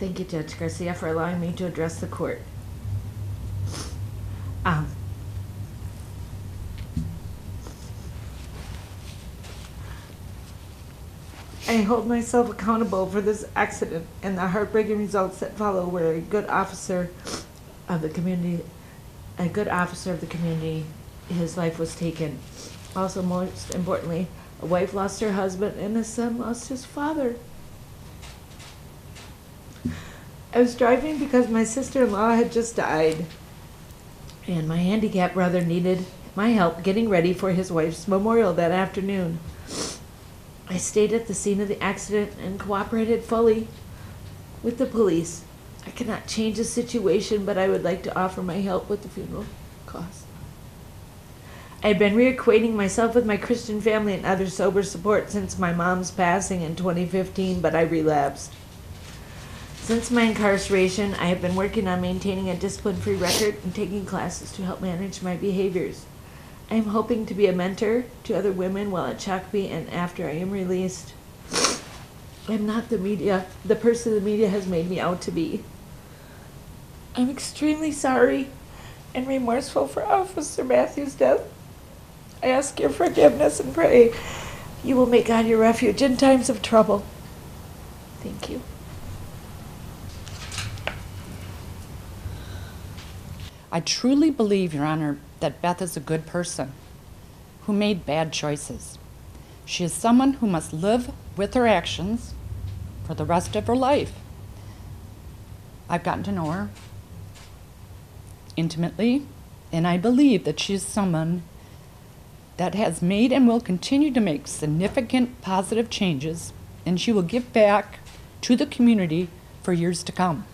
Thank you, Judge Garcia, for allowing me to address the court. I hold myself accountable for this accident and the heartbreaking results that follow, where a good officer of the community, his life was taken. Also, most importantly, a wife lost her husband and a son lost his father. I was driving because my sister-in-law had just died, and my handicapped brother needed my help getting ready for his wife's memorial that afternoon. I stayed at the scene of the accident and cooperated fully with the police. I cannot change the situation, but I would like to offer my help with the funeral costs. I had been reacquainting myself with my Christian family and other sober support since my mom's passing in 2015, but I relapsed. Since my incarceration, I have been working on maintaining a discipline-free record and taking classes to help manage my behaviors. I am hoping to be a mentor to other women while at Shakopee and after I am released. I am not the person the media has made me out to be. I'm extremely sorry and remorseful for Officer Matthews' death. I ask your forgiveness and pray you will make God your refuge in times of trouble. Thank you. I truly believe, Your Honor, that Beth is a good person who made bad choices. She is someone who must live with her actions for the rest of her life. I've gotten to know her intimately, and I believe that she is someone that has made and will continue to make significant positive changes, and she will give back to the community for years to come.